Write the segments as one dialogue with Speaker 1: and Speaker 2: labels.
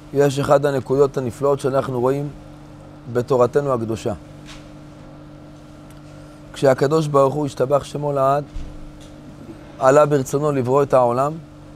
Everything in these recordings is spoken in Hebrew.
Speaker 1: יש אחד הנקודות הנפלאות שאנחנו רואים בתורתנו הקדושה. כשהקדוש ברוך הוא השתבח שמו לעד, עלה ברצונו לברוא את העולם,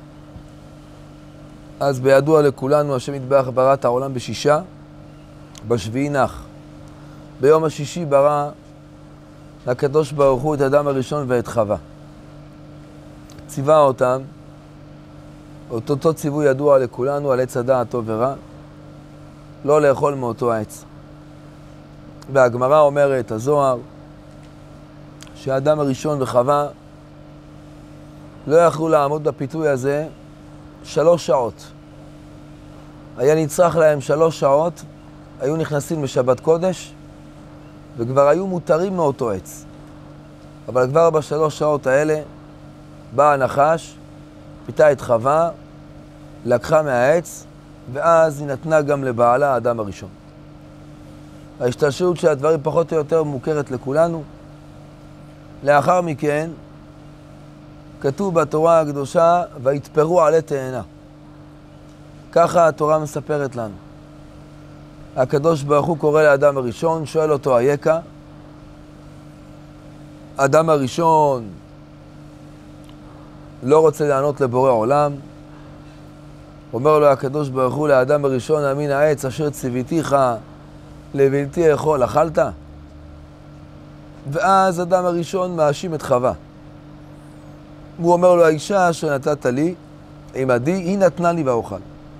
Speaker 1: אז בידוע לכולנו השם יתברך ברא את העולם בשישה, בשביעי נח. ביום השישי ברא הקדוש ברוך הוא את האדם הראשון ואת חווה. ציווה אותם, אותו ציווי ידוע לכולנו על עץ הדעת טוב ורע, לא לאכול מאותו העץ. והגמרא אומרת, הזוהר, שהאדם הראשון וחווה לא יכלו לעמוד בפיתוי הזה 3 שעות. היה נצרך להם 3 שעות, היו נכנסים בשבת קודש, וכבר היו מותרים מאותו עץ. אבל כבר ב3 שעות האלה בא הנחש, פיתה את חווה, לקחה מהעץ, ואז היא נתנה גם לבעלה האדם הראשון. ההשתלשלות של הדברים פחות או יותר מוכרת לכולנו. לאחר מכן, כתוב בתורה הקדושה, ויתפרו עלי תאנה. ככה התורה מספרת לנו. הקדוש ברוך הוא קורא לאדם הראשון, שואל אותו היקה. האדם הראשון לא רוצה לענות לבורא עולם. אומר לו הקדוש ברוך הוא לאדם הראשון, אמין העץ אשר ציוויתיך לבלתי אכול, אכלת? ואז אדם הראשון מאשים את חווה. הוא אומר לו, האישה שנתת לי, עמדי, היא נתנה לי ואוכל.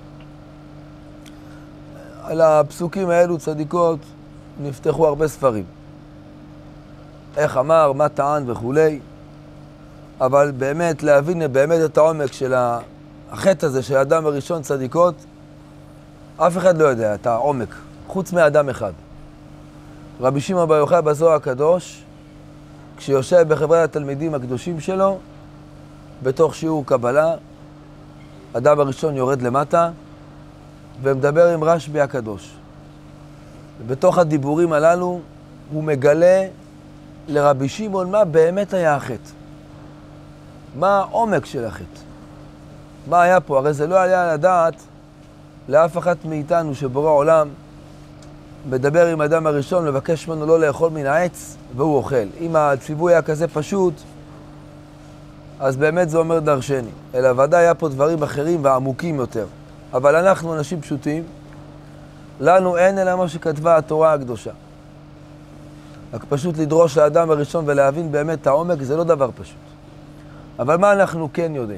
Speaker 1: על הפסוקים האלו צדיקות נפתחו הרבה ספרים. איך אמר, מה טען וכולי. אבל באמת להבין באמת את העומק של החטא הזה של האדם הראשון צדיקות, אף אחד לא יודע את העומק, חוץ מאדם אחד. רבי שמעון בר יוחאי בזוהר הקדוש, כשיושב בחברת התלמידים הקדושים שלו, בתוך שיעור קבלה, אדם הראשון יורד למטה, ומדבר עם רשב"י הקדוש. ובתוך הדיבורים הללו, הוא מגלה לרבי שמעון מה באמת היה החטא. מה העומק של החטא. מה היה פה? הרי זה לא היה לדעת לאף אחת מאיתנו שבורא עולם מדבר עם אדם הראשון, לבקש ממנו לא לאכול מן העץ, והוא אוכל. אם הציווי היה כזה פשוט, אז באמת זה אומר דרשני. אלא ודאי היה פה דברים אחרים ועמוקים יותר. אבל אנחנו אנשים פשוטים, לנו אין אלא מה שכתבה התורה הקדושה. רק פשוט לדרוש לאדם הראשון ולהבין באמת את העומק, זה לא דבר פשוט. אבל מה אנחנו כן יודעים?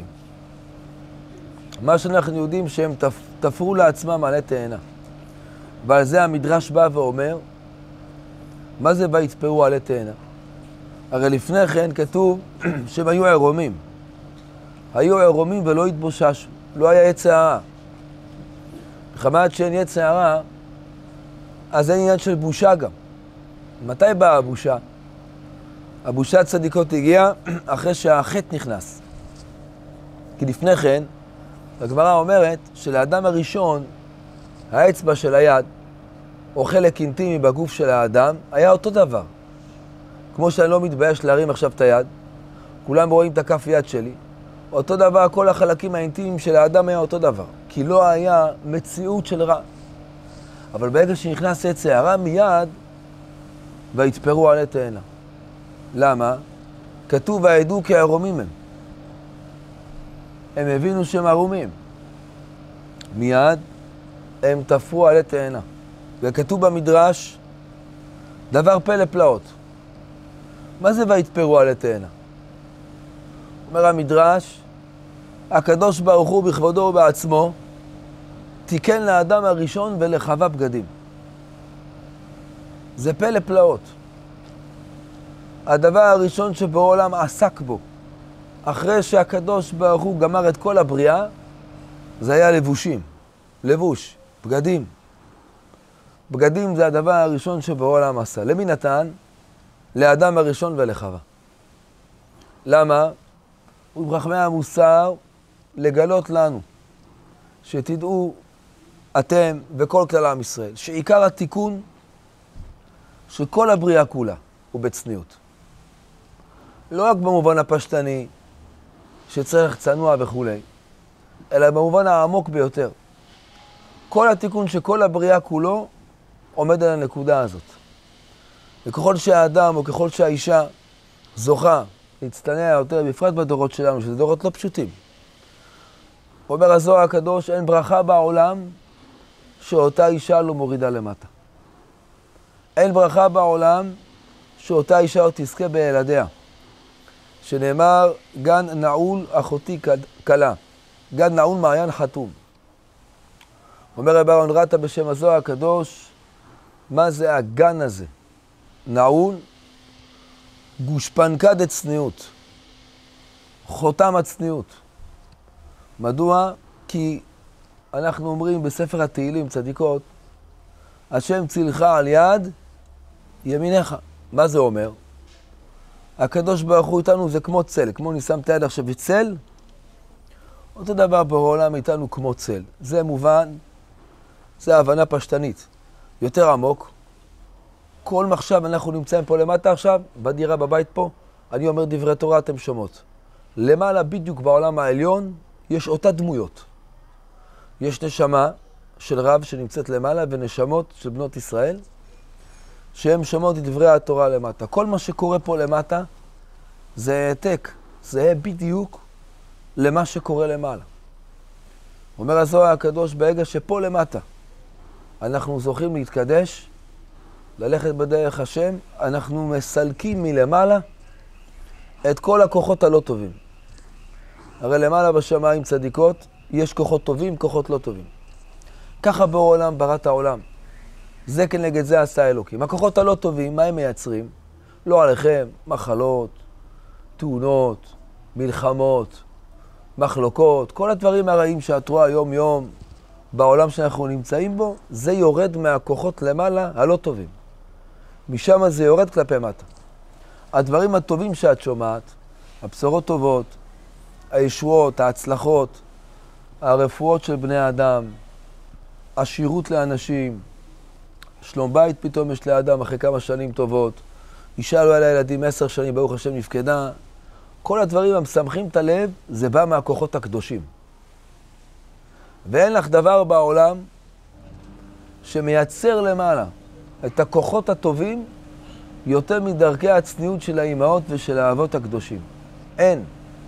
Speaker 1: מה שאנחנו יודעים שהם תפרו לעצמם עלי תאנה. ועל זה המדרש בא ואומר, מה זה ויתפרו עלי תאנה? הרי לפני כן כתוב שהם היו עירומים. היו עירומים ולא התבוששו. לא היה עץ הערה. מחמת שאין עץ הערה, אז אין עניין של בושה גם. מתי באה הבושה? הבושה צדיקות הגיעה אחרי שהחטא נכנס. כי לפני כן, הגמרא אומרת שלאדם הראשון, האצבע של היד, או חלק אינטימי בגוף של האדם, היה אותו דבר. כמו שאני לא מתבייש להרים עכשיו את היד, כולם רואים את הכף יד שלי, אותו דבר, כל החלקים האינטימיים של האדם היה אותו דבר. כי לא היה מציאות של רע. אבל ברגע שנכנס עץ הערה מיד, ויתפרו עלי תאנה. למה? כתוב והעדו כי ערומים הם. הם הבינו שהם ערומים. מיד הם תפרו עלי תאנה. וכתוב במדרש דבר פלא פלאות. מה זה ויתפרו עלי תאנה? אומר המדרש, הקדוש ברוך הוא בכבודו ובעצמו תיקן לאדם הראשון ולחווה בגדים. זה פלא פלאות. הדבר הראשון שבעולם עסק בו, אחרי שהקדוש ברוך הוא גמר את כל הבריאה, זה היה לבושים. לבוש, בגדים. בגדים זה הדבר הראשון שבעולם עשה. למי נתן? לאדם הראשון ולחווה. למה? ובחכמי המוסר לגלות לנו, שתדעו אתם וכל כלל עם ישראל, שעיקר התיקון של כל הבריאה כולה הוא בצניעות. לא רק במובן הפשטני, שצריך צנוע וכו', אלא במובן העמוק ביותר. כל התיקון שכל הבריאה כולו עומד על הנקודה הזאת. וככל שהאדם או ככל שהאישה זוכה להצטנע יותר, בפרט בדורות שלנו, שזה דורות לא פשוטים. אומר הזוהר הקדוש, אין ברכה בעולם שאותה אישה לא מורידה למטה. אין ברכה בעולם שאותה אישה לא תזכה בילדיה. שנאמר, גן נעול אחותי כלה. גן נעול מעיין חתום. אומר רבי אהרון רטה בשם הזוהר הקדוש, מה זה הגן הזה? נעול, גושפנקה דצניעות. חותם הצניעות. מדוע? כי אנחנו אומרים בספר התהילים צדיקות, השם צילך על יד ימיניך. מה זה אומר? הקדוש ברוך הוא איתנו זה כמו צל, כמו אני שם את היד עכשיו בצל, אותו דבר בעולם איתנו כמו צל. זה מובן, זה הבנה פשטנית. יותר עמוק, כל מחשב אנחנו נמצאים פה למטה עכשיו, בדירה בבית פה, אני אומר דברי תורה, אתם שומעות. למעלה בדיוק בעולם העליון יש אותה דמויות. יש נשמה של רב שנמצאת למעלה ונשמות של בנות ישראל, שהן שומעות את דברי התורה למטה. כל מה שקורה פה למטה זה העתק, זה בדיוק למה שקורה למעלה. אומר הזוהר הקדוש, ברגע שפה למטה אנחנו זוכים להתקדש, ללכת בדרך השם, אנחנו מסלקים מלמעלה את כל הכוחות הלא טובים. הרי למעלה בשמיים צדיקות יש כוחות טובים, כוחות לא טובים. ככה בעולם בראת העולם. זה כנגד זה עשה אלוקים. הכוחות הלא טובים, מה הם מייצרים? לא עליכם, מחלות, תאונות, מלחמות, מחלוקות, כל הדברים הרעים שאת רואה יום יום בעולם שאנחנו נמצאים בו, זה יורד מהכוחות למעלה הלא טובים. משם זה יורד כלפי מטה. הדברים הטובים שאת שומעת, הבשורות טובות, הישועות, ההצלחות, הרפואות של בני האדם, השירות לאנשים, שלום בית פתאום יש לאדם אחרי כמה שנים טובות, אישה לא היה לה ילדים 10 שנים, ברוך השם נפקדה, כל הדברים המשמחים את הלב, זה בא מהכוחות הקדושים. ואין לך דבר בעולם שמייצר למעלה את הכוחות הטובים יותר מדרכי הצניעות של האימהות ושל האבות הקדושים. אין.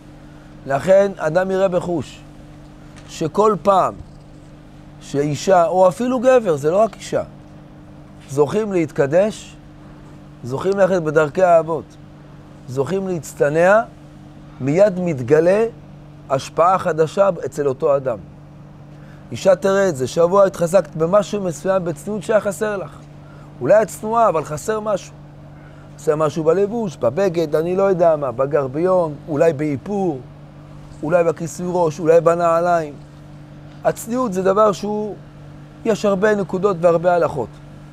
Speaker 1: לכן אדם יראה בחוש שכל פעם שאישה, או אפילו גבר, זה לא רק אישה, זוכים להתקדש, זוכים ללכת בדרכי האבות, זוכים להצטנע, מיד מתגלה השפעה חדשה אצל אותו אדם. אישה תראה את זה, שבוע התחזקת במשהו מסוים בצניעות שהיה חסר לך. אולי את צנועה, אבל חסר משהו. חסר משהו בלבוש, בבגד, אני לא יודע מה, בגרביון, אולי באיפור, אולי בכיסוי ראש, אולי בנעליים. הצניעות זה דבר שהוא, יש הרבה נקודות והרבה הלכות.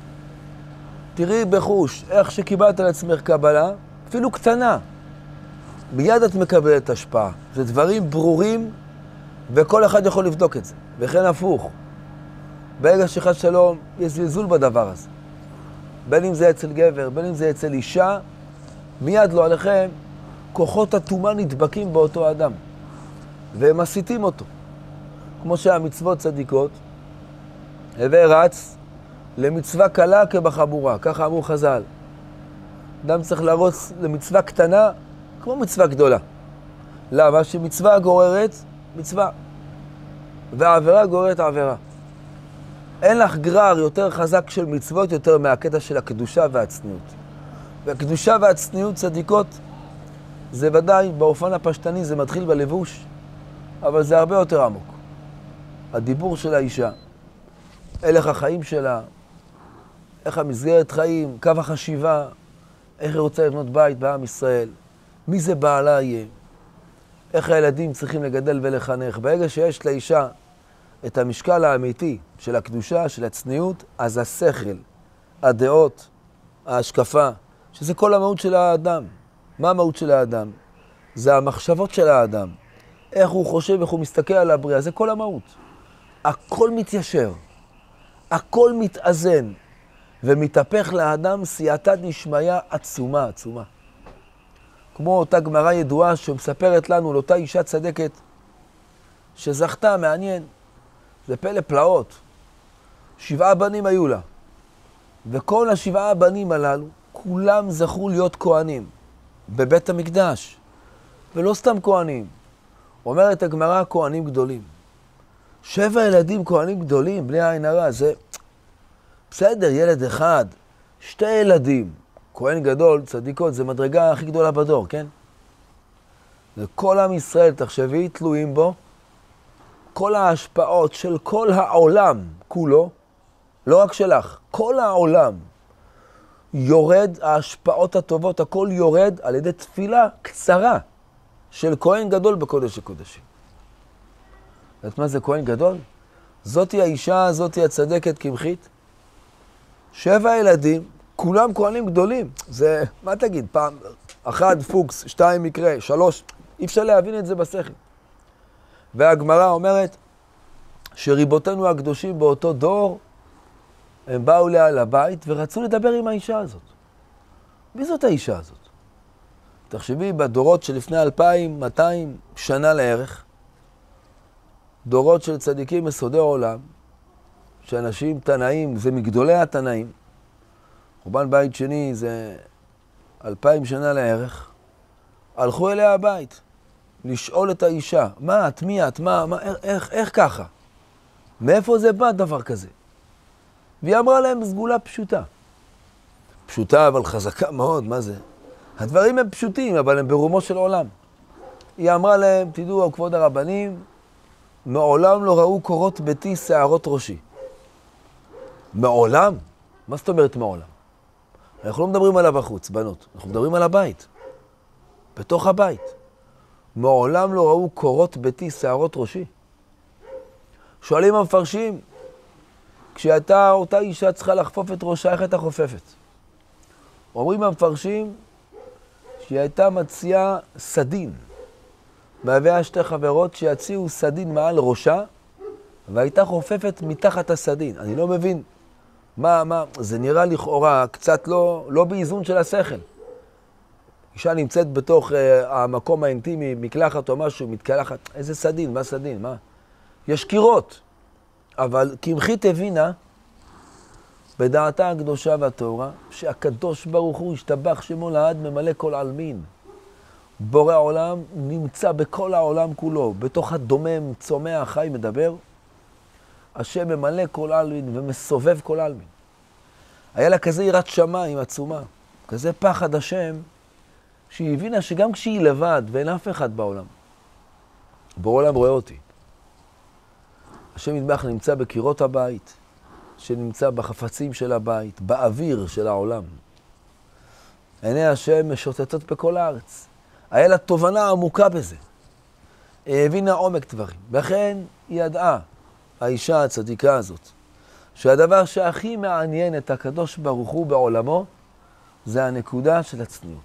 Speaker 1: תראי בחוש, איך שקיבלת על עצמך קבלה, אפילו קטנה, מיד את מקבלת השפעה. זה דברים ברורים, וכל אחד יכול לבדוק את זה. וכן הפוך. ברגע שחד שלום, יש זלזול בדבר הזה. בין אם זה אצל גבר, בין אם זה אצל אישה, מיד לא עליכם, כוחות התאומה נדבקים באותו אדם. והם מסיתים אותו. כמו שהמצוות צדיקות, הווה רץ למצווה קלה כבחבורה, ככה אמרו חז"ל. אדם צריך לרוץ למצווה קטנה כמו מצווה גדולה. למה? שמצווה גוררת מצווה, והעבירה גוררת עבירה. אין לך גרר יותר חזק של מצוות יותר מהקטע של הקדושה והצניעות. והקדושה והצניעות צדיקות, זה ודאי באופן הפשטני, זה מתחיל בלבוש, אבל זה הרבה יותר עמוק. הדיבור של האישה, הלך החיים שלה, איך המסגרת חיים, קו החשיבה, איך היא רוצה לבנות בית בעם ישראל, מי זה בעלה יהיה, איך הילדים צריכים לגדל ולחנך. ברגע שיש לאישה את המשקל האמיתי של הקדושה, של הצניעות, אז השכל, הדעות, ההשקפה, שזה כל המהות של האדם. מה המהות של האדם? זה המחשבות של האדם. איך הוא חושב, איך הוא מסתכל על הבריאה, זה כל המהות. הכל מתיישר, הכל מתאזן, ומתהפך לאדם סייעתא דשמיא עצומה, עצומה. כמו אותה גמרא ידועה שמספרת לנו על אותה אישה צדקת שזכתה, מעניין, זה פלא פלאות. 7 בנים היו לה. וכל 7 הבנים הללו, כולם זכו להיות כהנים בבית המקדש. ולא סתם כהנים. אומרת הגמרא, כהנים גדולים. 7 ילדים כהנים גדולים, בלי עין הרע, זה בסדר, ילד אחד, 2 ילדים, כהן גדול, צדיקות, זה מדרגה הכי גדולה בדור, כן? וכל עם ישראל, תחשבי, תלויים בו, כל ההשפעות של כל העולם כולו, לא רק שלך, כל העולם יורד, ההשפעות הטובות, הכל יורד על ידי תפילה קצרה של כהן גדול בקודש הקודשים. יודעת מה זה כהן גדול? זאתי האישה, זאתי הצדקת קמחית. 7 ילדים, כולם כהנים גדולים. זה, מה תגיד, פעם, 1 פוקס, 2 מקרה, 3, אי אפשר להבין את זה בשכל. והגמרא אומרת שריבותינו הקדושים באותו דור, הם באו לה לבית ורצו לדבר עם האישה הזאת. מי זאת האישה הזאת? תחשבי, בדורות שלפני 2200 שנה לערך, דורות של צדיקים יסודי עולם, שאנשים תנאים, זה מגדולי התנאים, חורבן בית שני זה 2000 שנה לערך, הלכו אליה הבית, לשאול את האישה, מה, את מי את, מה, איך ככה? מאיפה זה בא דבר כזה? והיא אמרה להם סגולה פשוטה. פשוטה אבל חזקה מאוד, מה זה? הדברים הם פשוטים, אבל הם ברומו של עולם. היא אמרה להם, תדעו, כבוד הרבנים, מעולם לא ראו קורות ביתי שערות ראשי. מעולם? מה זאת אומרת מעולם? אנחנו לא מדברים עליו החוץ, בנות. אנחנו מדברים על הבית. בתוך הבית. מעולם לא ראו קורות ביתי שערות ראשי. שואלים המפרשים, כשאתה, אותה אישה צריכה לחפוף את ראשה, איך הייתה חופפת? אומרים המפרשים שהיא הייתה מציעה סדין. מהווה 2 חברות שיציעו סדין מעל ראשה, והייתה חופפת מתחת הסדין. אני לא מבין. מה, זה נראה לכאורה קצת לא באיזון של השכל. אישה נמצאת בתוך המקום האינטימי, מקלחת או משהו, מתקלחת. איזה סדין? מה סדין? מה? יש קירות. אבל קמחית הבינה בדעתה הקדושה והטהורה, שהקדוש ברוך הוא השתבח שמו לעד ממלא כל עלמין. בורא העולם נמצא בכל העולם כולו, בתוך הדומם, צומח, חי, מדבר. השם ממלא כל עלמין ומסובב כל עלמין. היה לה כזה יראת שמיים עצומה, כזה פחד השם, שהיא הבינה שגם כשהיא לבד ואין אף אחד בעולם, בעולם רואה אותי. השם יתברך נמצא בקירות הבית, שנמצא בחפצים של הבית, באוויר של העולם. עיני השם משוטטות בכל הארץ. היה לה תובנה עמוקה בזה. היא הבינה עומק דברים. לכן היא ידעה, האישה הצדיקה הזאת, שהדבר שהכי מעניין את הקדוש ברוך הוא בעולמו, זה הנקודה של הצניעות.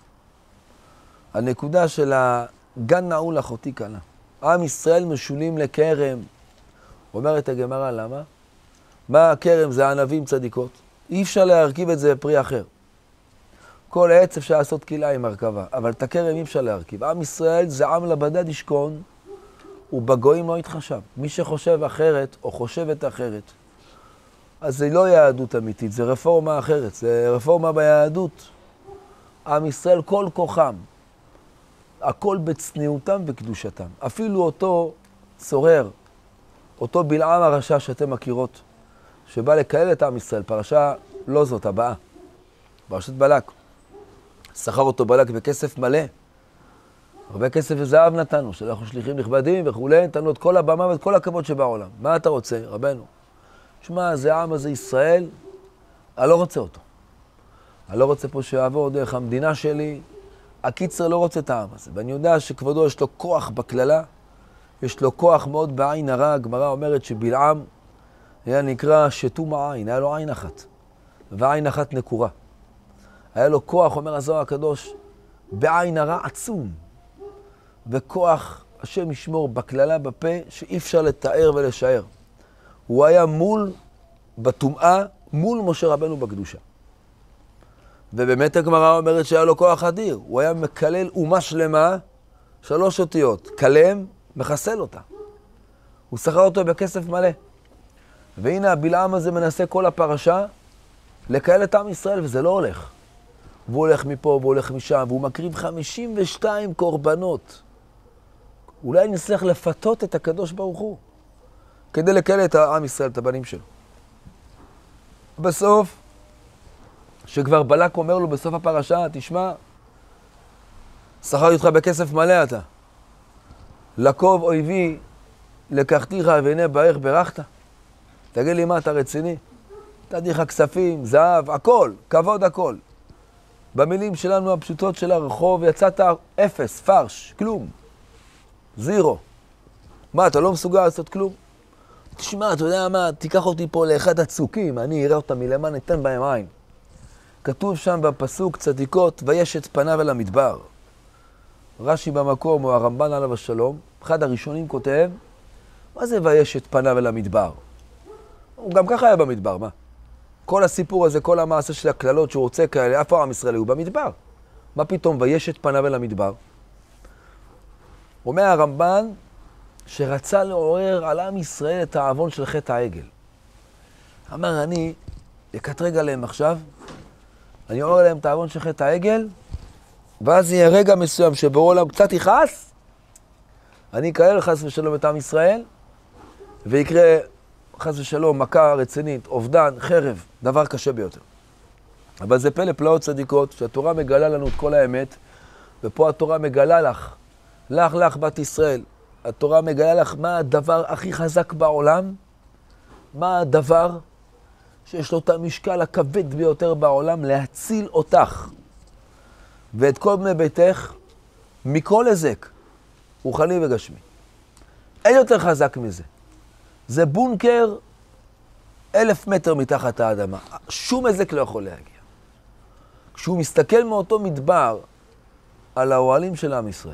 Speaker 1: הנקודה של הגן נעול אחותי קלה. עם ישראל משולים לכרם. אומרת הגמרא, למה? מה הכרם? זה ענבים צדיקות. אי אפשר להרכיב את זה בפרי אחר. כל עץ אפשר לעשות קילה עם הרכבה, אבל את הכרם אי אפשר להרכיב. עם ישראל זה עם לבדד ישכון, ובגויים לא יתחשב. מי שחושב אחרת או חושבת אחרת, אז זה לא יהדות אמיתית, זה רפורמה אחרת, זה רפורמה ביהדות. עם ישראל כל כוחם, הכל בצניעותם וקדושתם. אפילו אותו צורר, אותו בלעם הרשע שאתם מכירות, שבא לקהל את עם ישראל, פרשה לא זאת, הבאה, פרשת בלק. שכר אותו בלק בכסף מלא. הרבה כסף וזהב נתנו, שאנחנו שליחים נכבדים וכו', נתנו את כל הבמה ואת כל הכבוד שבעולם. מה אתה רוצה, רבנו? שמע, זה העם הזה ישראל, אני לא רוצה אותו. אני לא רוצה פה שיעבור דרך המדינה שלי. הקיצר לא רוצה את העם הזה. ואני יודע שכבודו יש לו כוח בכללה, יש לו כוח מאוד בעין הרע. הגמרא אומרת שבלעם היה נקרא שתום העין, היה לו עין אחת, ועין אחת נקורה. היה לו כוח, אומר הזוהר הקדוש, בעין הרע עצום, וכוח השם ישמור בכללה בפה שאי אפשר לתאר ולשער. הוא היה בטומאה, מול משה רבנו בקדושה. ובאמת הגמרא אומרת שהיה לו כוח אדיר. הוא היה מקלל אומה שלמה, 3 אותיות, כלם, מחסל אותה. הוא שכר אותו בכסף מלא. והנה הבלעם הזה מנסה כל הפרשה לקהל את עם ישראל, וזה לא הולך. והוא הולך מפה, והוא הולך משם, והוא מקריב 52 קורבנות. אולי נצליח לפתות את הקדוש ברוך הוא, כדי לקהל את עם ישראל, את הבנים שלו. בסוף, שכבר בלק אומר לו בסוף הפרשה, תשמע, שכרתי אותך בכסף מלא אתה. לקוב אויבי, לקחתיך והנה בארך ברכת. תגיד לי מה, אתה רציני? נתתי לך כספים, זהב, הכל, כבוד הכל. במילים שלנו הפשוטות של הרחוב יצאת אפס, פרש, כלום. זירו. מה, אתה לא מסוגל לעשות כלום? תשמע, אתה יודע מה, תיקח אותי פה לאחד הצוקים, אני אראה אותם מלמעלה, ניתן בהם עין. כתוב שם בפסוק צדיקות, ויש את פניו אל המדבר. רש"י במקום, או הרמב"ן עליו השלום, אחד הראשונים כותב, מה זה ויש את פניו אל המדבר? הוא גם ככה היה במדבר, מה? כל הסיפור הזה, כל המעשה של הכללות שהוא רוצה כאלה, איפה עם ישראל הוא במדבר? מה פתאום ויש את פניו אל המדבר? אומר הרמב"ן שרצה לעורר על עם ישראל את העוון של חטא העגל. אמר, אני אקטרג עליהם עכשיו, אני אעורר עליהם את העוון של חטא העגל, ואז יהיה רגע מסוים שבו עולם קצת יכעס, אני אקהל חס ושלום את עם ישראל, ויקרה חס ושלום מכה רצינית, אובדן, חרב, דבר קשה ביותר. אבל זה פלא פלאות צדיקות, שהתורה מגלה לנו את כל האמת, ופה התורה מגלה לך בת ישראל, התורה מגלה לך מה הדבר הכי חזק בעולם, מה הדבר שיש לו את המשקל הכבד ביותר בעולם, להציל אותך ואת כל בני ביתך מכל הזק, רוחני וגשמי. אין יותר חזק מזה. זה בונקר 1,000 מטר מתחת האדמה. שום הזק לא יכול להגיע. כשהוא מסתכל מאותו מדבר על האוהלים של עם ישראל,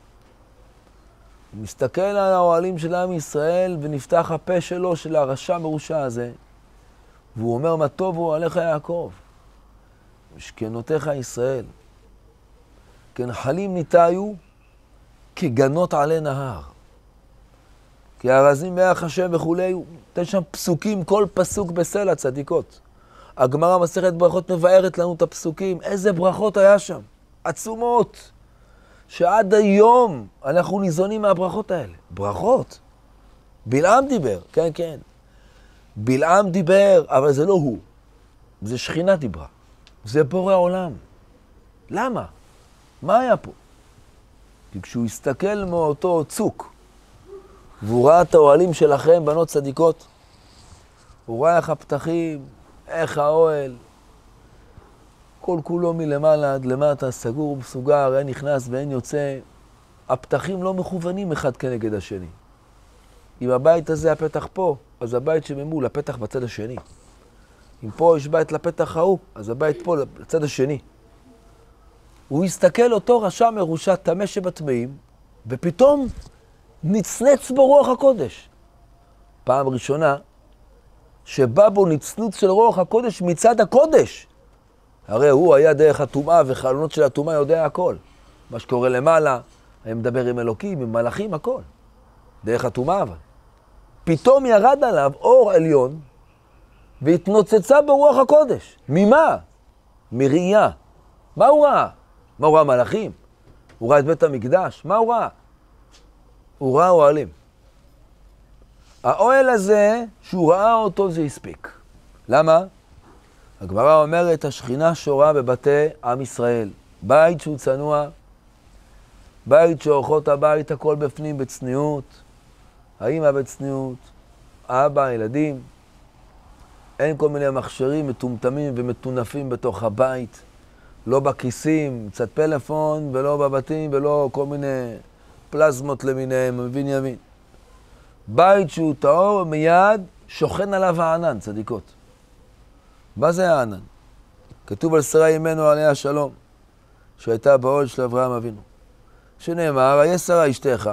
Speaker 1: הוא מסתכל על האוהלים של עם ישראל ונפתח הפה שלו, של הרשע מרושע הזה, והוא אומר, מה טוב הוא עליך יעקב, משכנותיך ישראל, כן חלים ניתאיו כגנות עלי נהר. כי הארזים ביח השם וכולי, תן שם פסוקים, כל פסוק בסלע צדיקות. הגמרא מסכת ברכות מבארת לנו את הפסוקים, איזה ברכות היה שם, עצומות, שעד היום אנחנו ניזונים מהברכות האלה. ברכות. בלעם דיבר, כן, כן. בלעם דיבר, אבל זה לא הוא. זה שכינה דיברה. זה בורא עולם. למה? מה היה פה? כי כשהוא הסתכל מאותו צוק, והוא ראה את האוהלים שלכם, בנות צדיקות, הוא ראה איך הפתחים, איך האוהל, כל כולו מלמעלה עד למטה, סגור ומסוגר, אין נכנס ואין יוצא. הפתחים לא מכוונים אחד כנגד השני. אם הבית הזה הפתח פה, אז הבית שממול, הפתח בצד השני. אם פה יש בית לפתח ההוא, אז הבית פה לצד השני. הוא הסתכל אותו רשע מרושע טמא שבטמאים, ופתאום נצנץ בו רוח הקודש. פעם ראשונה שבא בו נצנוץ של רוח הקודש מצד הקודש. הרי הוא היה דרך הטומאה, וחלונות של הטומאה יודע הכל. מה שקורה למעלה, היה מדבר עם אלוקים, עם מלאכים, הכל. דרך הטומאה אבל. פתאום ירד עליו אור עליון, והתנוצצה ברוח הקודש. ממה? מראייה. מה הוא ראה? מה הוא ראה? מלאכים? הוא ראה את בית המקדש? מה הוא ראה? הוא ראה אוהלים. האוהל הזה, שהוא ראה אותו, זה הספיק. למה? הגמרא אומרת, השכינה שורה בבתי עם ישראל. בית שהוא צנוע, בית שאורחות הבית, הכל בפנים בצניעות, האמא בצניעות, האבא, הילדים. אין כל מיני מכשירים מטומטמים ומטונפים בתוך הבית, לא בכיסים, קצת פלאפון, ולא בבתים, ולא כל מיני פלזמות למיניהם, מבין ימין. בית שהוא טהור, מיד שוכן עליו הענן, צדיקות. מה זה הענן? כתוב על שרה אמנו עליה שלום, שהייתה באוהל של אברהם אבינו. שנאמר, היה שרה אשתך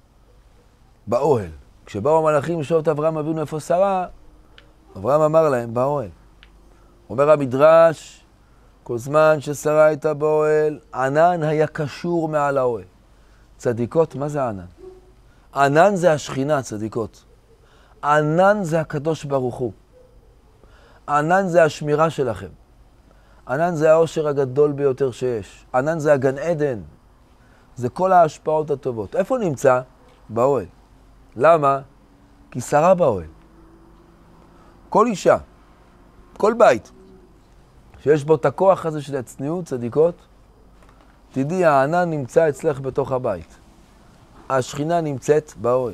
Speaker 1: באוהל. כשבאו המלאכים לשאול את אברהם אבינו איפה שרה, אברהם אמר להם, באוהל. אומר המדרש, כל זמן ששרה הייתה באוהל, ענן היה קשור מעל האוהל. צדיקות, מה זה ענן? ענן זה השכינה, צדיקות. ענן זה הקדוש ברוך הוא. ענן זה השמירה שלכם. ענן זה האושר הגדול ביותר שיש. ענן זה הגן עדן. זה כל ההשפעות הטובות. איפה נמצא? באוהל. למה? כי שרה באוהל. כל אישה, כל בית, שיש בו את הכוח הזה של הצניעות, צדיקות, תדעי, הענן נמצא אצלך בתוך הבית. השכינה נמצאת באוהל.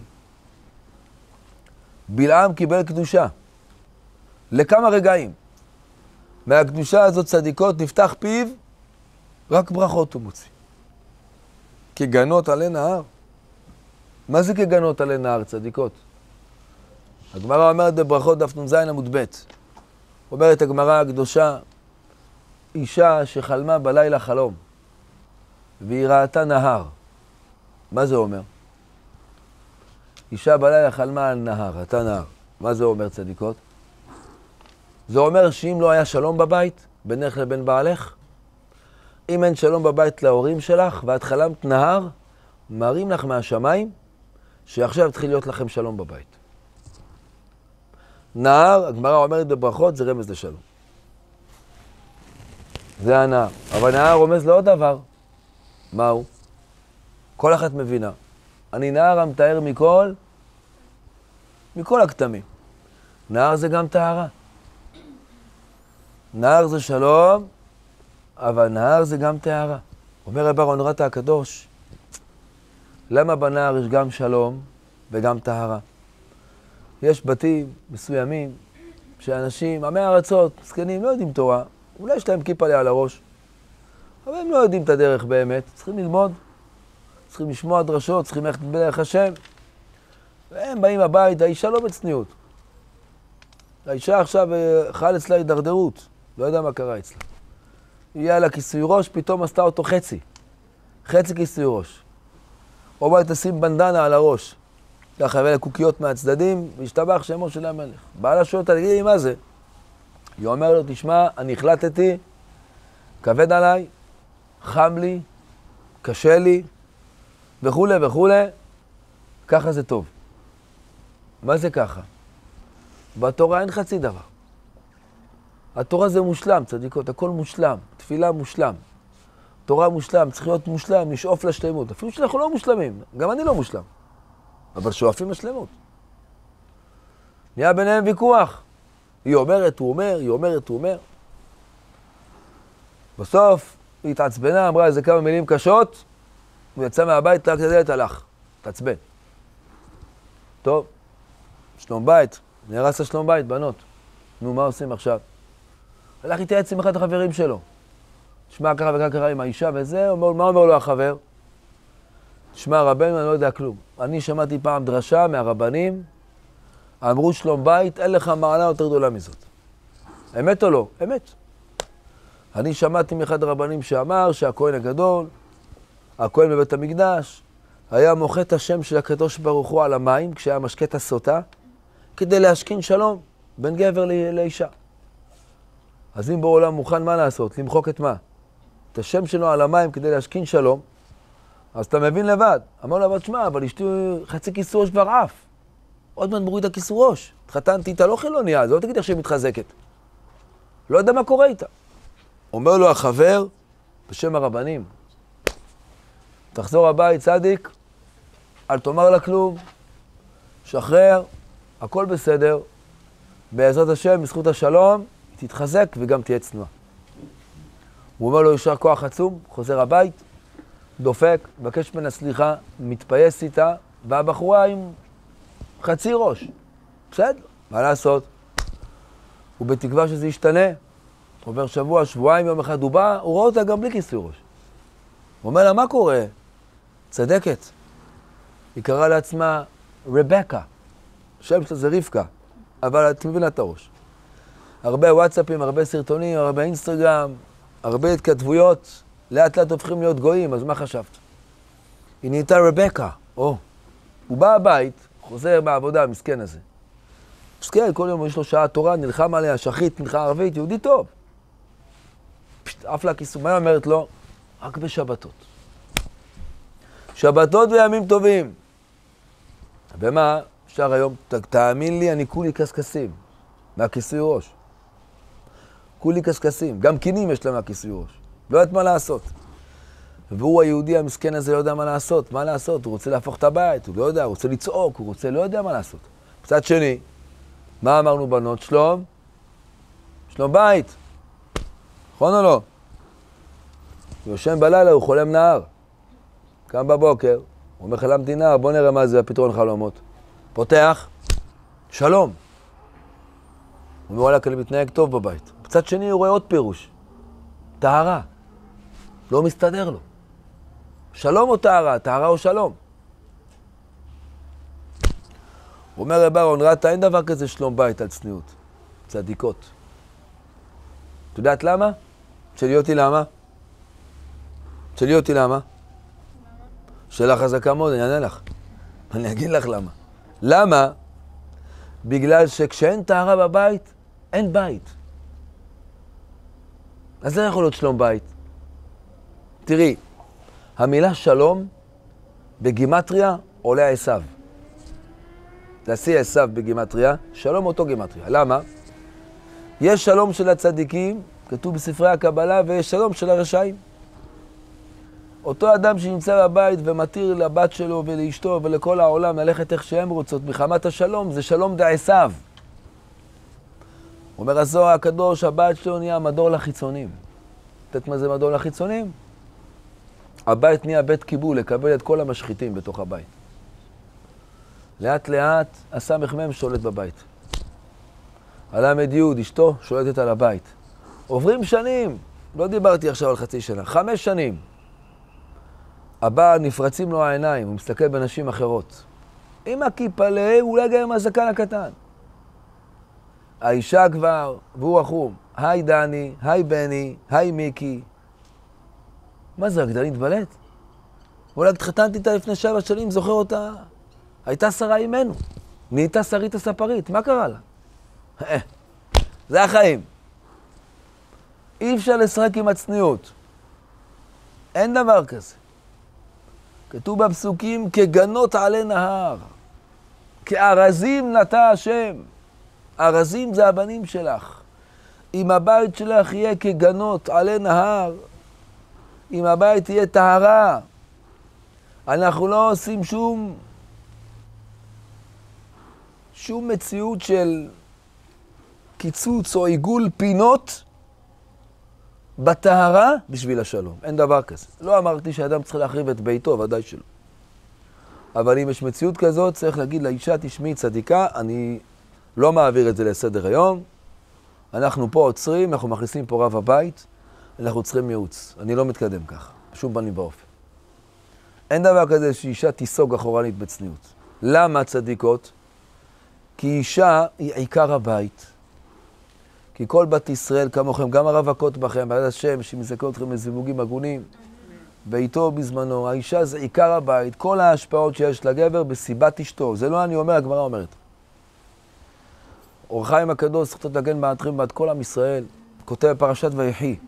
Speaker 1: בלעם קיבל קדושה. לכמה רגעים. מהקדושה הזאת, צדיקות, נפתח פיו, רק ברכות הוא מוציא. כגנות עלי נהר. מה זה כגנות עלי נהר, צדיקות? הגמרא אומרת בברכות דף נ"ז עמוד ב'. אומרת הגמרא הקדושה, אישה שחלמה בלילה חלום, והיא ראתה נהר. מה זה אומר? אישה בלילה חלמה על נהר, ראתה נהר. מה זה אומר, צדיקות? זה אומר שאם לא היה שלום בבית, בינך לבין בעלך, אם אין שלום בבית להורים שלך, ואת חלמת נהר, מראים לך מהשמיים, שעכשיו התחיל להיות לכם שלום בבית. נהר, הגמרא אומרת בברכות, זה רמז לשלום. זה הנהר. אבל נהר רומז לעוד דבר. מהו? כל אחת מבינה. אני נהר המתאר מכל הכתמים. נהר זה גם טהרה. נהר זה שלום, אבל נהר זה גם טהרה. אומר רב אהרון רטה הקדוש, למה בנהר יש גם שלום וגם טהרה? יש בתים מסוימים שאנשים, עמי ארצות, זקנים, לא יודעים תורה, אולי יש להם כיפה על הראש, אבל הם לא יודעים את הדרך באמת, צריכים ללמוד, צריכים לשמוע דרשות, צריכים ללכת בדרך השם, והם באים הבית, האישה לא בצניעות. האישה עכשיו חל אצלה הידרדרות, לא יודע מה קרה אצלה. יהיה לה כיסוי ראש, פתאום עשתה אותו חצי כיסוי ראש. או בואי תשים בנדנה על הראש. ככה הביא לה קוקיות מהצדדים, והשתבח שמו של המלך. בעלה שואל אותה, תגידי, מה זה? היא אומר לו, תשמע, אני החלטתי, כבד עליי, חם לי, קשה לי, וכו' וכו', ככה זה טוב. מה זה ככה? בתורה אין חצי דבר. התורה זה מושלם, צדיקות, הכל מושלם, תפילה מושלם. תורה מושלם, צריך להיות מושלם, לשאוף לשלמות. אפילו שאנחנו לא מושלמים, גם אני לא מושלם. אבל שואפים לשלמות. נהיה ביניהם ויכוח. היא אומרת, הוא אומר, היא אומרת, הוא אומר. בסוף היא התעצבנה, אמרה איזה כמה מילים קשות, הוא יצא מהבית, רק לדלת הלך. תעצבן. טוב, שלום בית, נהרס לשלום בית, בנות. נו, מה עושים עכשיו? הלך להתייעץ עם אחד החברים שלו. תשמע, ככה וככה קרה עם האישה וזה, מה אומר לו החבר? תשמע, רבנו, אני לא יודע כלום. אני שמעתי פעם דרשה מהרבנים, אמרו שלום בית, אין לך מעלה יותר גדולה מזאת. אמת או לא? אמת. אני שמעתי מאחד הרבנים שאמר שהכהן הגדול, הכהן בבית המקדש, היה מוחה את השם של הקדוש ברוך הוא על המים, כשהיה משקה את הסוטה, כדי להשכין שלום בין גבר לאישה. אז אם בעולם מוכן מה לעשות? למחוק את מה? את השם שלו על המים כדי להשכין שלום, אז אתה מבין לבד. אמר לו, אבל תשמע, אבל אשתי חצי כיסור ראש כבר עף. עוד מעט מוריד הכיסור ראש. התחתנתי איתה לא חילוניה, אז לא תגיד איך שהיא מתחזקת. לא יודע מה קורה איתה. אומר לו החבר, בשם הרבנים, תחזור הבית, צדיק, אל תאמר לה כלום, שחרר, הכל בסדר, בעזרת השם, בזכות השלום, תתחזק וגם תהיה צנועה. הוא אומר לו, ישר כוח עצום, חוזר הבית, דופק, מבקש ממנה סליחה, מתפייס איתה, והבחורה עם חצי ראש. בסדר, מה לעשות? הוא בתקווה שזה ישתנה. עובר שבוע, שבועיים, יום אחד הוא בא, הוא רואה אותה גם בלי כיסוי ראש. הוא אומר לה, מה קורה? צדקת. היא קראה לעצמה רבקה. השם שלה זה רבקה, אבל את מבינה את הראש. הרבה וואטסאפים, הרבה סרטונים, הרבה אינסטגרם, הרבה התכתבויות, לאט לאט הופכים להיות גויים, אז מה חשבת? היא נהייתה רבקה. הוא בא הבית, חוזר מהעבודה, המסכן הזה. מסכן, כל יום יש לו שעה תורה, נלחם עליה, שחית, נלחם ערבית, יהודי טוב. אף לה כיסוי, מה היא אומרת לו? רק בשבתות. שבתות וימים טובים. ומה? אפשר היום, תאמין לי, אני כולי קסקסים, מהכיסוי ראש. כולי קסקסים, גם קינים יש לה מהכיסוי ראש. לא יודעת מה לעשות. והוא היהודי המסכן הזה לא יודע מה לעשות. מה לעשות? הוא רוצה להפוך את הבית, הוא לא יודע, הוא רוצה לצעוק, הוא רוצה, לא יודע מה לעשות. מצד שני, מה אמרנו בנות? שלום? שלום בית. נכון או לא? הוא יושן בלילה, הוא חולם נהר. קם בבוקר, הוא אומר חלמתי נהר, בוא נראה מה זה הפתרון חלומות. פותח, שלום. הוא אומר וואלה, אני מתנהג טוב בבית. בצד שני הוא רואה עוד פירוש. טהרה. לא מסתדר לו. שלום או טהרה? טהרה או שלום? הוא אומר רב אהרון, ראתה, אין דבר כזה שלום בית על צניעות. צדיקות. את יודעת למה? תשאלי אותי למה? תשאלי אותי למה? שאלה חזקה מאוד, אני אענה לך. אני אגיד לך למה. למה? בגלל שכשאין טהרה בבית, אין בית. אז זה יכול להיות שלום בית. תראי, המילה שלום בגימטריה עולה עשיו. תעשי עשיו בגימטריה, שלום אותו גימטריה. למה? יש שלום של הצדיקים, כתוב בספרי הקבלה, ויש שלום של הרשעים. אותו אדם שנמצא בבית ומתיר לבת שלו ולאשתו ולכל העולם ללכת איך שהם רוצות, מחמת השלום, זה שלום דעשיו. אומר הזוהר הקדוש, הבית שלו נהיה מדור לחיצונים. יודעת מה זה מדור לחיצונים? הבית נהיה בית קיבול, לקבל את כל המשחיתים בתוך הבית. לאט לאט הסמ"ם שולט בבית. הלמד י' אשתו שולטת על הבית. עוברים שנים, לא דיברתי עכשיו על חצי שנה, 5 שנים. הבעל נפרצים לו העיניים, הוא מסתכל בנשים אחרות. עם הכיפלה, אולי גם עם הזקן הקטן. האישה כבר, והוא החום. היי דני, היי בני, היי מיקי. מה זה, הגדלית התבלט? אולי התחתנתי איתה לפני 7 שנים, זוכר אותה? הייתה שרה אימנו. נהייתה שרית הספרית, מה קרה לה? זה החיים. אי אפשר לשחק עם הצניעות. אין דבר כזה. כתוב בפסוקים, כגנות עלי נהר. כארזים נטע השם. ארזים זה הבנים שלך. אם הבית שלך יהיה כגנות עלי נהר, אם הבית תהיה טהרה, אנחנו לא עושים שום מציאות של קיצוץ או עיגול פינות בטהרה בשביל השלום. אין דבר כזה. לא אמרתי שאדם צריך להחריב את ביתו, ודאי שלא. אבל אם יש מציאות כזאת, צריך להגיד לאישה, תשמעי צדיקה, אני לא מעביר את זה לסדר היום. אנחנו פה עוצרים, אנחנו מכניסים פה רב הבית, אנחנו צריכים ייעוץ. אני לא מתקדם ככה, בשום פנים באופן. אין דבר כזה שאישה תיסוג אחורנית בצניעות. למה צדיקות? כי אישה היא עיקר הבית. כי כל בת ישראל כמוכם, גם הרווקות בכם, בעד השם שמזכה אתכם לזיווגים הגונים, ואיתו בזמנו, האישה זה עיקר הבית, כל ההשפעות שיש לגבר בסיבת אשתו. זה לא אני אומר, הגמרא אומרת. אור החיים הקדוש, זכותו תגן בעדכם בעד כל עם ישראל, כותב בפרשת ויחי,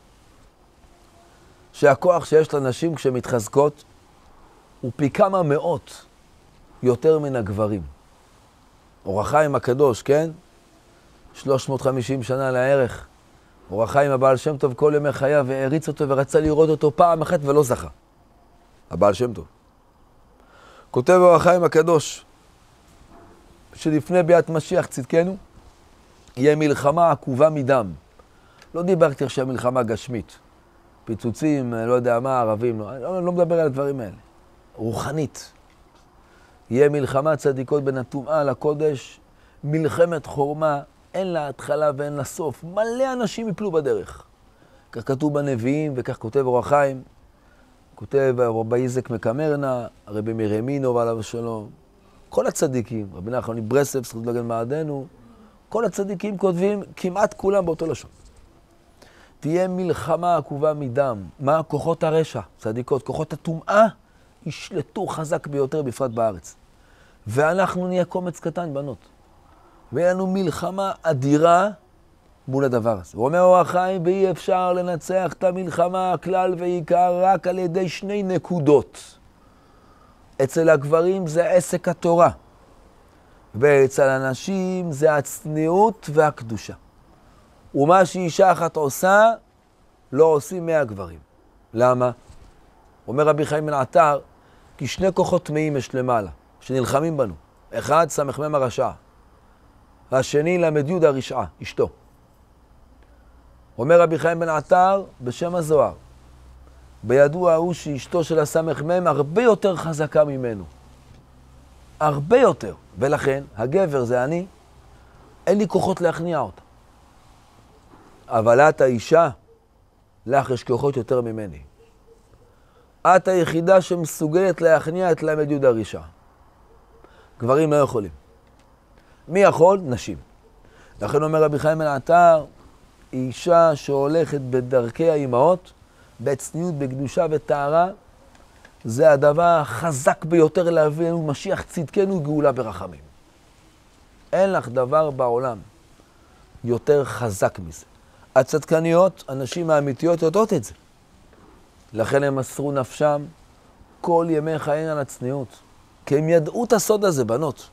Speaker 1: שהכוח שיש לנשים כשהן מתחזקות, הוא פי כמה מאות יותר מן הגברים. אור החיים הקדוש, כן? 350 שנה לערך. אור החיים הבעל שם טוב כל ימי חייו והריץ אותו ורצה לראות אותו פעם אחת ולא זכה. הבעל שם טוב. כותב אור החיים הקדוש, שלפני ביאת משיח צדקנו, יהיה מלחמה עקובה מדם. לא דיברתי עכשיו מלחמה גשמית. פיצוצים, לא יודע מה, ערבים, לא מדבר על הדברים האלה. רוחנית. יהיה מלחמה צדיקות בין הטומאה לקודש, מלחמת חורמה, אין לה התחלה ואין לה סוף. מלא אנשים יפלו בדרך. כך כתוב בנביאים וכך כותב אור החיים. כותב רבי איזק מקמרנה, הרבי מרמינו ועליו השלום. כל הצדיקים, רבי נחמן מברסלב, זכות לגן מעדנו, כל הצדיקים כותבים כמעט כולם באותו לשון. תהיה מלחמה עקובה מדם. מה? כוחות הרשע, צדיקות, כוחות הטומאה, ישלטו חזק ביותר בפרט בארץ. ואנחנו נהיה קומץ קטן בנות. ויהיה לנו מלחמה אדירה מול הדבר הזה. הוא אומר אור החיים, ואי אפשר לנצח את המלחמה הכלל ועיקר רק על ידי 2 נקודות. אצל הגברים זה עסק התורה. ואצל אנשים זה הצניעות והקדושה. ומה שאישה אחת עושה, לא עושים 100 גברים. למה? אומר רבי חיים בן עטר, כי 2 כוחות טמאים יש למעלה, שנלחמים בנו. אחד, סמ"ם הרשע. והשני, ל"י הרשעה, אשתו. אומר רבי חיים בן עטר, בשם הזוהר, בידוע הוא שאשתו של הסמ"ם הרבה יותר חזקה ממנו. הרבה יותר. ולכן, הגבר זה אני, אין לי כוחות להכניע אותה. אבל את האישה, לך יש כוחות יותר ממני. את היחידה שמסוגלת להכניע את ל"י הרשעה. גברים לא יכולים. מי יכול? נשים. לכן אומר רבי חיים בן עטר, אישה שהולכת בדרכי האימהות, בצניעות, בקדושה וטהרה, זה הדבר החזק ביותר להביא לנו משיח צדקנו גאולה ברחמים. אין לך דבר בעולם יותר חזק מזה. הצדקניות, הנשים האמיתיות יודעות את זה. לכן הם מסרו נפשם כל ימי חייהן על הצניעות. כי הם ידעו את הסוד הזה, בנות.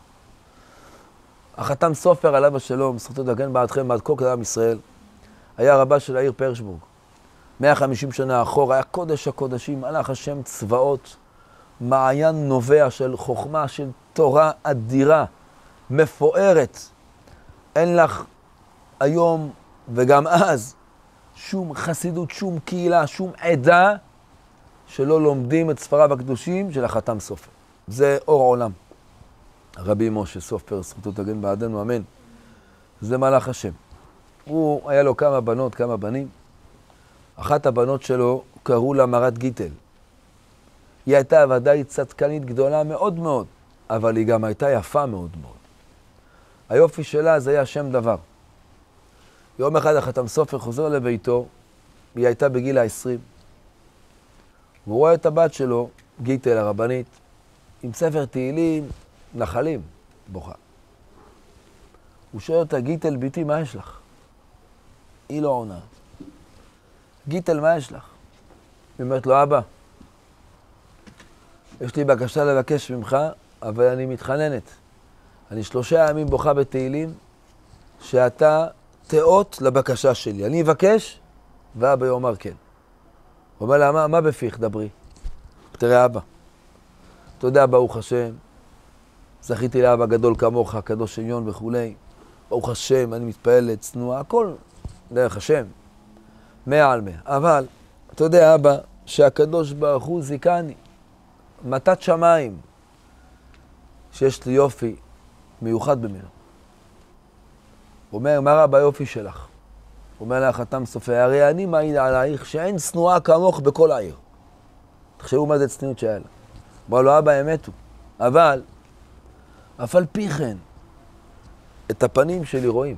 Speaker 1: החתם סופר עליו השלום, זכותו תגן בעדכם בעד כל כלל עם ישראל, היה רבה של העיר פרשבורג. 150 שנה אחורה, היה קודש הקודשים, הלך השם צבאות, מעיין נובע של חוכמה, של תורה אדירה, מפוארת. אין לך היום וגם אז שום חסידות, שום קהילה, שום עדה שלא לומדים את ספריו הקדושים של החתם סופר. זה אור העולם. רבי משה סופר, זכותו תגן בעדנו, אמן. זה מלאך השם. הוא, היה לו כמה בנות, כמה בנים. אחת הבנות שלו קראו לה מרת גיטל. היא הייתה ודאי צדקנית גדולה מאוד מאוד, אבל היא גם הייתה יפה מאוד מאוד. היופי שלה זה היה שם דבר. יום אחד החתם סופר חוזר לביתו, היא הייתה בגיל ה-20. והוא רואה את הבת שלו, גיטל הרבנית, עם ספר תהילים, נחלים, בוכה. הוא שואל אותה, גיטל ביתי, מה יש לך? היא לא עונה. גיטל, מה יש לך? היא אומרת לו, אבא, יש לי בקשה לבקש ממך, אבל אני מתחננת. אני 3 ימים בוכה בתהילים, שאתה תאות לבקשה שלי. אני אבקש, ואבא יאמר כן. הוא אומר לה, מה בפיך? דברי. תראה, אבא, אתה יודע, ברוך השם, זכיתי לאבא גדול כמוך, קדוש עליון וכולי. ברוך השם, אני מתפעלת, צנועה, הכל דרך השם. 100 על 100. אבל, אתה יודע, אבא, שהקדוש ברוך הוא זיכני, מתת שמיים, שיש לי יופי מיוחד ממנו. הוא אומר, מה רבה היופי שלך? הוא אומר לה, חתם סופר, הרי אני מעיד עלייך שאין צנועה כמוך בכל העיר. תחשבו מה זה צניעות שהיה לה. אמר לו, אבא, אמת הוא. אבל, אף על פי כן, את הפנים שלי רואים.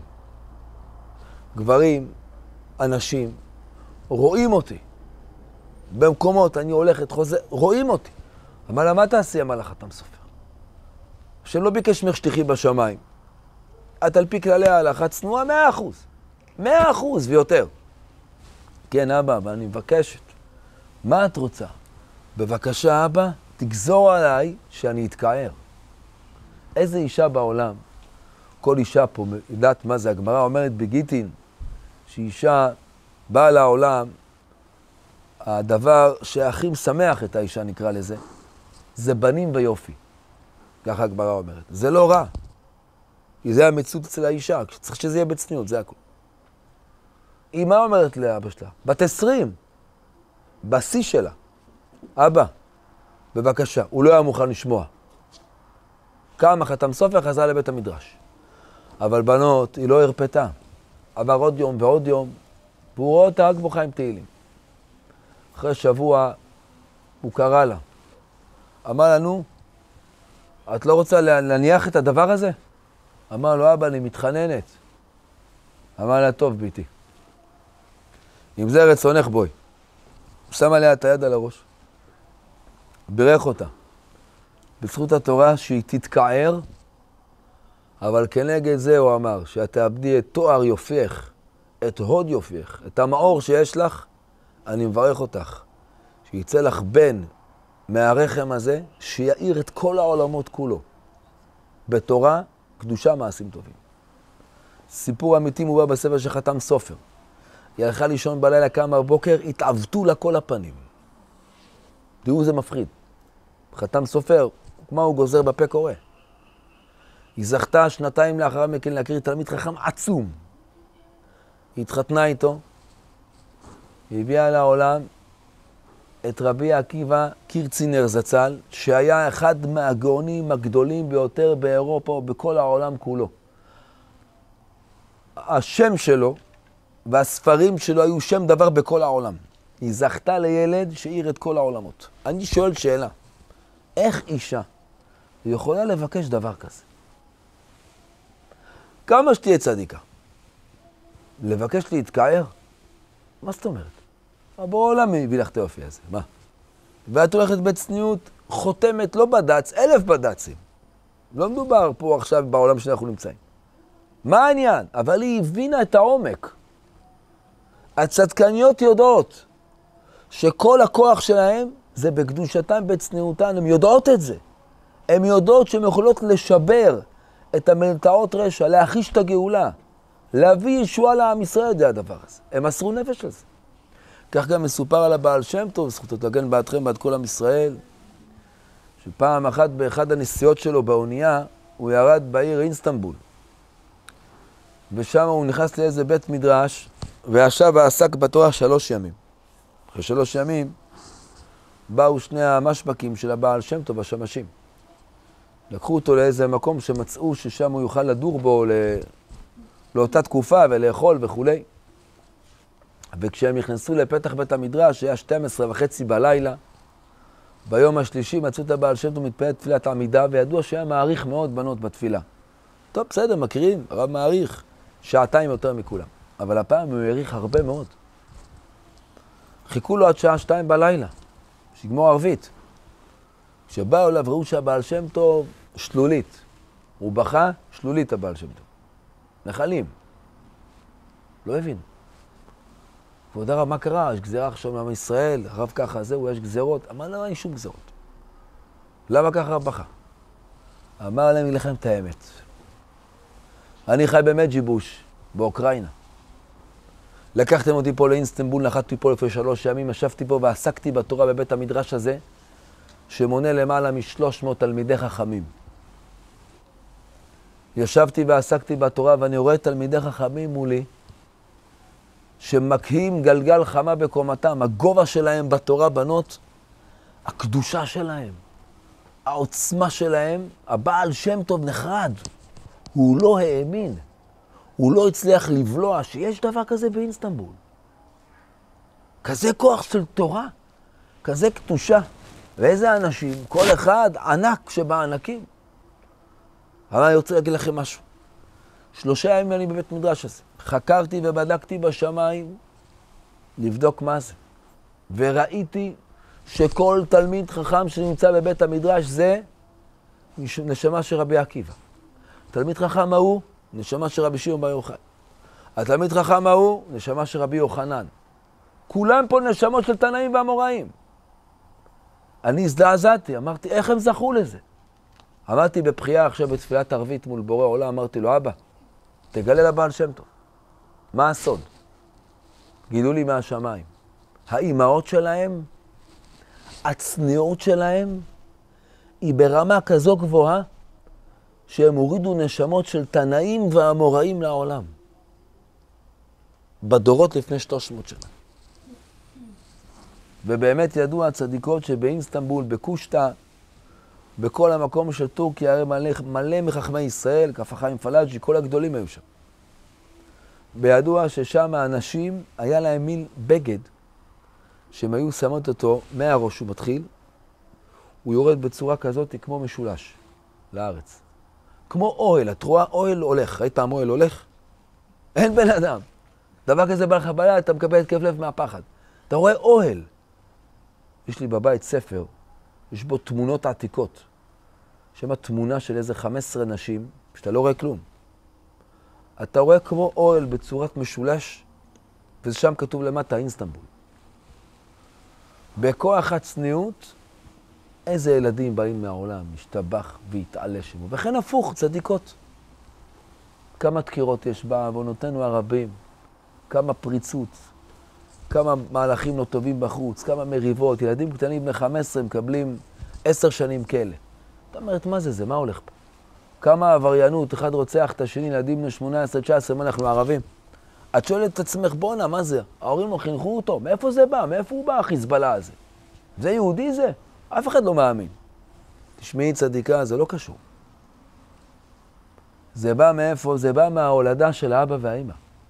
Speaker 1: גברים, אנשים, רואים אותי. במקומות, אני הולכת, חוזר, רואים אותי. אמר לה, מה תעשי? אמר לה חתם סופר. השם לא ביקש ממך שתחי בשמיים. את על פי כללי ההלכה צנועה 100%. 100% ויותר. כן, אבא, אבל אני מבקשת. מה את רוצה? בבקשה, אבא, תגזור עליי שאני אתקער. איזה אישה בעולם, כל אישה פה, יודעת מה זה, הגמרא אומרת בגיטין, שאישה באה לעולם, הדבר שהכי משמח את האישה, נקרא לזה, זה בנים ויופי. ככה הגמרא אומרת. זה לא רע. כי זה המציאות אצל האישה, צריך שזה יהיה בצניעות, זה הכל. היא מה אומרת לאבא שלה? בת 20, בשיא שלה. אבא, בבקשה, הוא לא היה מוכן לשמוע. קם חתם סופר, חזרה לבית המדרש. אבל בנות, היא לא הרפתה. עבר עוד יום ועוד יום, והוא רואה אותה רק בוכה עם תהילים. אחרי שבוע, הוא קרא לה. אמר לנו, את לא רוצה להניח את הדבר הזה? אמר לו, אבא, אני מתחננת. אמר לה, טוב, ביתי. אם זה רצונך, בואי. הוא שם עליה את היד על הראש. בירך אותה. בזכות התורה שהיא תתקער, אבל כנגד זה הוא אמר, שאת תאבדי את תואר יופייך, את הוד יופייך, את המאור שיש לך, אני מברך אותך. שיצא לך בן מהרחם הזה, שיעיר את כל העולמות כולו. בתורה קדושה מעשים טובים. סיפור אמיתי מובא בספר שחתם סופר. היא הלכה לישון בלילה, קמה בבוקר, התעוותו לה כל הפנים. תראו, זה מפחיד. חתם סופר, כמו הוא גוזר בפה קורא. היא זכתה שנתיים לאחר מכן להכיר תלמיד חכם עצום. היא התחתנה איתו, היא הביאה לעולם את רבי עקיבא קירצינר זצ"ל, שהיה אחד מהגאונים הגדולים ביותר באירופה ובכל העולם כולו. השם שלו והספרים שלו היו שם דבר בכל העולם. היא זכתה לילד שהעיר את כל העולמות. אני שואל שאלה, איך אישה יכולה לבקש דבר כזה? כמה שתהיה צדיקה? לבקש להתקער? מה זאת אומרת? הבורא עולם הביא לך את היופי הזה, מה? ואת הולכת בצניעות, חותמת, לא בד"ץ, 1000 בד"צים. לא מדובר פה עכשיו בעולם שאנחנו נמצאים. מה העניין? אבל היא הבינה את העומק. הצדקניות יודעות שכל הכוח שלהם זה בקדושתם, בצניעותן, הן יודעות את זה. הן יודעות שהן יכולות לשבר את המלטעות רשע, להחיש את הגאולה, להביא ישועה לעם ישראל, זה הדבר הזה. הם מסרו נפש על זה. כך גם מסופר על הבעל שם טוב, זכותו תגן בעדכם בעד כל עם ישראל, שפעם אחת באחד הנסיעות שלו באונייה, הוא ירד בעיר אינסטנבול. ושם הוא נכנס לאיזה בית מדרש, וישב ועסק בתורה 3 ימים. אחרי 3 ימים, באו 2 המשבקים של הבעל שם טוב, השמשים. לקחו אותו לאיזה מקום שמצאו ששם הוא יוכל לדור בו לאותה תקופה ולאכול וכו'. וכשהם נכנסו לפתח בית המדרש, היה 12:30 בלילה, ביום השלישי מצאו את הבעל שם טוב מתפלל תפילת עמידה, וידוע שהיה מעריך מאוד בנות בתפילה. טוב, בסדר, מכירים, הרב מעריך 2 יותר מכולם. אבל הפעם הוא העריך הרבה מאוד. חיכו לו עד שעה 2 בלילה, שיגמור ערבית. כשבאו אליו ראו שהבעל שם טוב שלולית. הוא בכה, שלולית הבעל שם טוב. נחלים. לא הבין. כבוד הרב, מה קרה? יש גזירה עכשיו מעם ישראל, הרב ככה, זהו, יש גזירות. אמר, לא, אין שום גזירות. למה ככה הרב בכה? אמר להם לכם את האמת. אני חי במג'יבוש, באוקראינה. לקחתם אותי פה לאינסטנבול, נחתתי פה לפני 3 ימים, ישבתי פה ועסקתי בתורה בבית המדרש הזה, שמונה למעלה מ-300 תלמידי חכמים. ישבתי ועסקתי בתורה, ואני רואה תלמידי חכמים מולי, שמקהים גלגל חמה בקומתם, הגובה שלהם בתורה, בנות, הקדושה שלהם, העוצמה שלהם, הבעל שם טוב נחרד. הוא לא האמין, הוא לא הצליח לבלוע שיש דבר כזה באינסטנבול. כזה כוח של תורה, כזה קדושה. ואיזה אנשים, כל אחד ענק שבענקים. אבל אני רוצה להגיד לכם משהו. 3 ימים אני בבית מדרש הזה. חקרתי ובדקתי בשמיים לבדוק מה זה. וראיתי שכל תלמיד חכם שנמצא בבית המדרש זה נשמה של רבי עקיבא. תלמיד חכם ההוא, נשמה של רבי שמעון בר יוחאי. התלמיד חכם ההוא, נשמה של רבי יוחנן. כולם פה נשמות של תנאים ואמוראים. אני הזדעזעתי, אמרתי, איך הם זכו לזה? אמרתי בבחייה עכשיו בתפילת ערבית מול בורא עולם, אמרתי לו, אבא, תגלה לבעל שם טוב. מה הסוד? גילו לי מהשמיים. האימהות שלהם, הצניעות שלהם, היא ברמה כזו גבוהה, שהם הורידו נשמות של תנאים ואמוראים לעולם. בדורות לפני 300 שנה. ובאמת ידוע הצדיקות שבאינסטנבול, בקושטה, בכל המקום של טורקיה, הרי מלא מחכמי ישראל, כפה חיים פלאג'י, כל הגדולים היו שם. בידוע ששם האנשים, היה להם מין בגד, שהם היו שמות אותו מהראש הוא מתחיל, הוא יורד בצורה כזאת כמו משולש לארץ. כמו אוהל, את רואה אוהל הולך, ראית פעם אוהל הולך? אין בן אדם. דבר כזה בא לך בלילה, אתה מקבל התקף לב מהפחד. אתה רואה אוהל. יש לי בבית ספר, יש בו תמונות עתיקות. שמה תמונה של איזה 15 נשים, שאתה לא רואה כלום. אתה רואה כמו אוהל בצורת משולש, ושם כתוב למטה אינסטנבול. בכוח הצניעות, איזה ילדים באים מהעולם, משתבח והתעלה שמו. וכן הפוך, צדיקות. כמה דקירות יש בעוונותינו הרבים, כמה פריצות, כמה מהלכים לא טובים בחוץ, כמה מריבות, ילדים קטנים בני 15 מקבלים 10 שנים כלא. אתה אומרת, מה זה? מה הולך פה? כמה עבריינות, אחד רוצח את השני, ילדים בני 18, 19, מה אנחנו ערבים? את שואלת את עצמך, בונה, מה זה? ההורים לא חינכו אותו, מאיפה זה בא? מאיפה הוא בא, החיזבאללה הזה? זה יהודי זה? אף אחד לא מאמין. תשמעי צדיקה, זה לא קשור. זה בא מאיפה? זה בא מההולדה של האבא והאמא.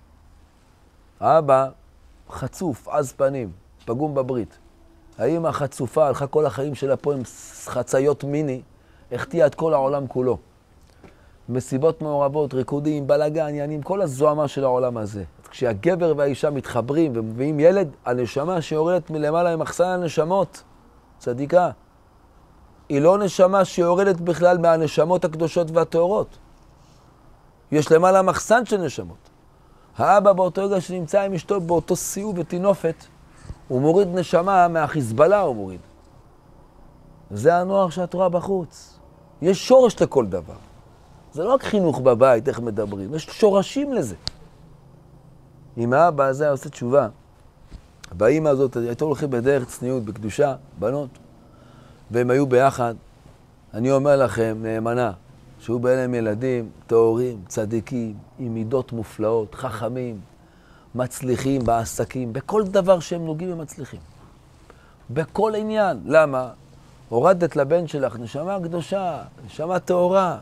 Speaker 1: האבא חצוף, עז פנים, פגום בברית. האמא חצופה, הלכה כל החיים שלה פה עם חצאיות מיני, החטיאה את כל העולם כולו. מסיבות מעורבות, ריקודים, בלגן, עניינים, כל הזוהמה של העולם הזה. כשהגבר והאישה מתחברים ומביאים ילד, הנשמה שיורדת מלמעלה עם מחסן הנשמות, צדיקה, היא לא נשמה שיורדת בכלל מהנשמות הקדושות והטהורות. יש למעלה מחסן של נשמות. האבא באותו רגע שנמצא עם אשתו באותו סיוב ותינופת, הוא מוריד נשמה מהחיזבאללה, הוא מוריד. זה הנוער שאת רואה בחוץ. יש שורש לכל דבר. זה לא רק חינוך בבית, איך מדברים, יש שורשים לזה. אם האבא הזה היה עושה תשובה, באמא הזאת הייתו הולכים בדרך צניעות, בקדושה, בנות, והם היו ביחד, אני אומר לכם, נאמנה, שהיו ביניהם ילדים, טהורים, צדיקים, עם מידות מופלאות, חכמים, מצליחים בעסקים, בכל דבר שהם נוגעים הם מצליחים. בכל עניין. למה? הורדת לבן שלך נשמה קדושה, נשמה טהורה.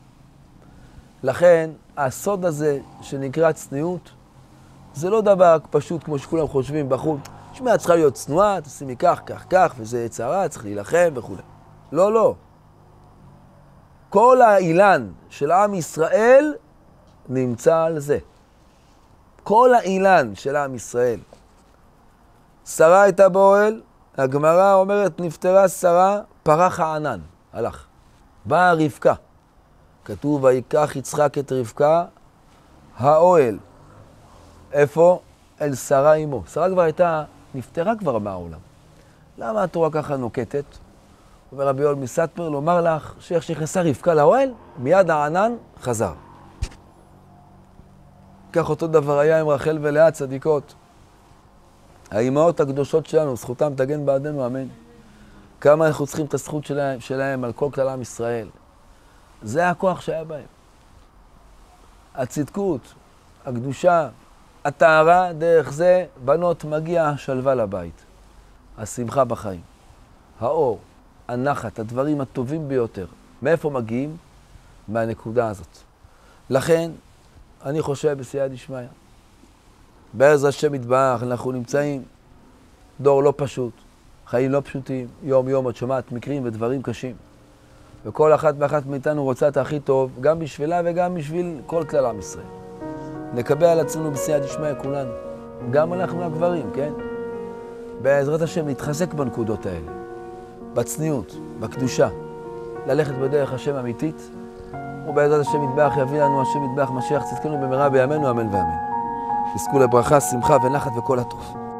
Speaker 1: לכן, הסוד הזה שנקרא צניעות, זה לא דבר פשוט כמו שכולם חושבים בחוץ. תשמע, צריכה להיות צנועה, תשימי כך, כך, כך, וזה יצרה, צריך להילחם וכו'. לא, לא. כל האילן של עם ישראל נמצא על זה. כל האילן של עם ישראל. שרה הייתה באוהל, הגמרא אומרת, נפטרה שרה, פרח הענן, הלך. באה רבקה. כתוב, ויקח יצחק את רבקה, האוהל. איפה? אל שרה אמו. שרה כבר הייתה, נפטרה כבר מהעולם. למה התורה ככה נוקטת? אומר רבי יואל מסטמר, לומר לך שאיך שנכנסה רבקה לאוהל, מיד הענן חזר. כך אותו דבר היה עם רחל ולאה צדיקות. האימהות הקדושות שלנו, זכותם תגן בעדנו, אמן. כמה אנחנו צריכים את הזכות שלהם על כל כלל עם ישראל. זה הכוח שהיה בהם. הצדקות, הקדושה, הטהרה, דרך זה, בנות, מגיע השלווה לבית. השמחה בחיים. האור, הנחת, הדברים הטובים ביותר. מאיפה מגיעים? מהנקודה הזאת. לכן, אני חושב בסייעתא דשמיא. בעזרת השם יתברך, אנחנו נמצאים דור לא פשוט, חיים לא פשוטים, יום יום את שומעת מקרים ודברים קשים. וכל אחת ואחת מאיתנו רוצה את הכי טוב, גם בשבילה וגם בשביל כל כלל עם ישראל. נקבל על עצמנו בסייעתא דשמיא כולנו, גם אנחנו הגברים, כן? בעזרת השם נתחזק בנקודות האלה, בצניעות, בקדושה, ללכת בדרך השם אמיתית, ובעזרת השם יתברך יביא לנו השם יתברך משיח צדקנו במהרה בימינו, אמן ואמן. תזכו לברכה, שמחה ונחת וכל הטוב.